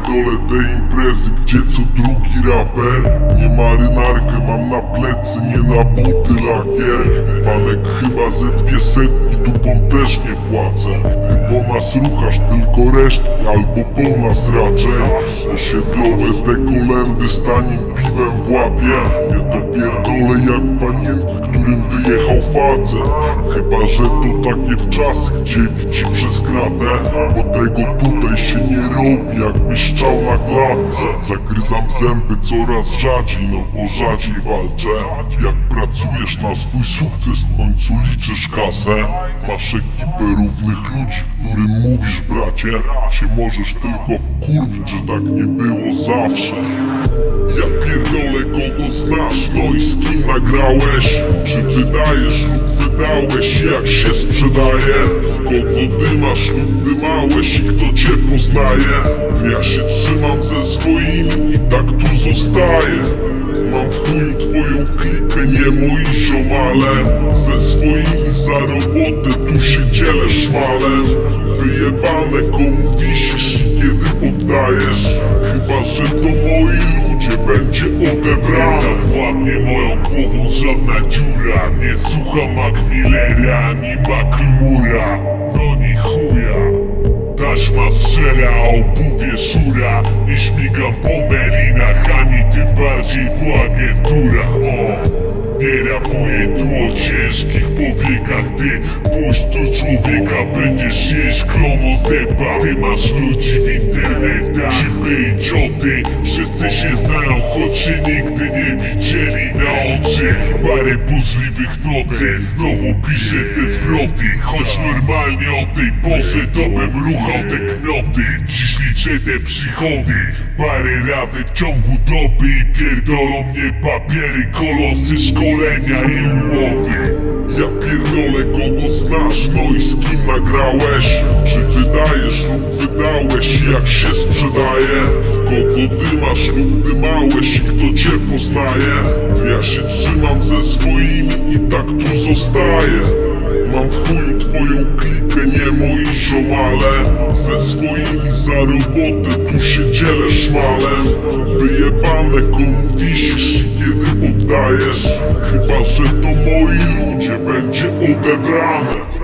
pierdolę te imprezy, gdzie co drugi raper nie marynarkę mam na plecy, nie na buty lakier. Fanek chyba ze 200, dupą też nie płacę. Ty po nas ruchasz tylko resztki, albo po nas raczej. Osiedlowe te kolendy z tanim piwem w łapie. Ja to pierdolę jak panienki, którym wyjechał facet. Chyba że to takie wczasy, gdzie widzi przez kratę, bo tego tutaj się nie robi, jakbyś szczał na klatce. Zagryzam zęby coraz rzadziej, no bo rzadziej walczę. Jak pracujesz na swój sukces, w końcu liczysz kasę. Masz ekipę równych ludzi, którym mówisz bracie. Się możesz tylko wkurwić, że tak nie było zawsze. Ja pierdolę kogo znasz, no i z kim nagrałeś. Czy wydajesz lub wydałeś, jak się sprzedaje. Kogo dymasz lub dymałeś i kto cię poznaje. Ja się trzymam ze swoimi i tak tu zostaję. Mam w chuju twoją klikę, nie moi ziomale. Ze swoimi za robotę tu się dzielę szmalem. Wyjebane komu wisisz i kiedy poddajesz. Chyba że to moi ludzie będzie odebrane. Nie zawładnie moją głową żadna dziura. Nie słucham Mac Millera ani Macklemura. No ni chuja. Taśma strzela, a obuwie szura. Nie śmigam po melinach, ani tym bardziej po agenturach. Nie rapuję tu o ciężkich powiekach. Ty puść tu człowieka, będziesz jeść klonozeba. Ty masz ludzi w internetach, cipy i cioty. Wszyscy się znają, choć się nigdy nie widzieli na oczy. Parę burzliwych nocy, znowu piszę te zwroty. Choć normalnie o tej porze to bym ruchał te knioty. Dziś liczę te przychody parę razy w ciągu doby i pierdolą mnie papiery, kolosy, szkolenia i umowy. Ja pierdolę kogo znasz, no i z kim nagrałeś. Czy wydajesz lub wydałeś, jak się sprzedaje. Kogo dymasz lub dymałeś i kto cię poznaje. Ja się trzymam ze swoimi i tak tu zostaję. Mam w chuju twoją klikę, nie moi ziomale. Ze swoimi za robotę tu się dzielę szmalem. Wyjebane komu wisisz i kiedy poddajesz. Chyba że to moi ludzie będzie odebrane.